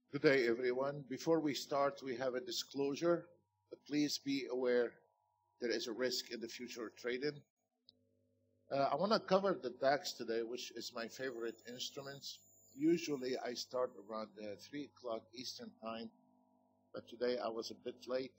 Good day, everyone. Before we start, we have a disclosure. Please be aware there is a risk in the future trading. I want to cover the DAX today, which is my favorite instruments. Usually, I start around 3 o'clock Eastern Time, but today I was a bit late.